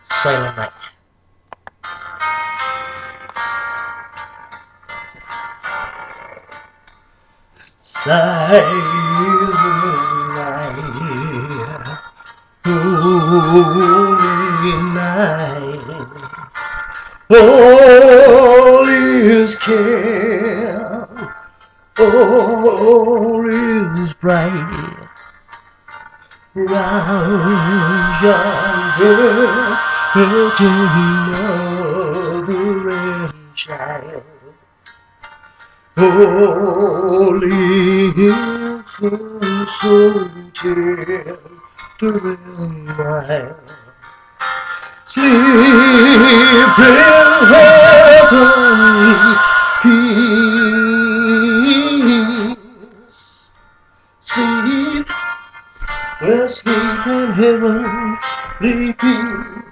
Silent Night. Silent night, holy night, all is care, all is bright. Round yonder, virgin mother and child, holy infant, so tender and mild, sleep in heavenly peace, sleep. We'll sleep in heavenly peace.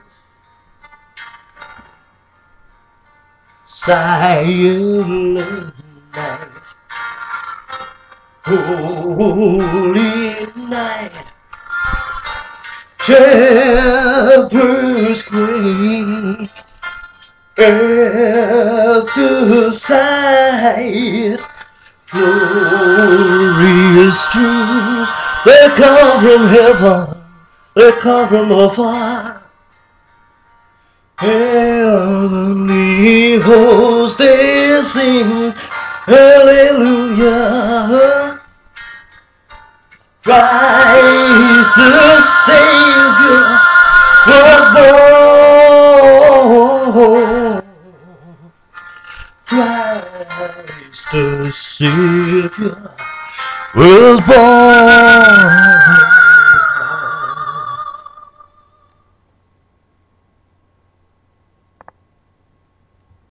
Silent night, holy night, shepherds great at the sight, glorious streams. They come from heaven, they come from afar. Heavenly hosts, they sing hallelujah. Christ the Savior was born. Christ the Savior was born.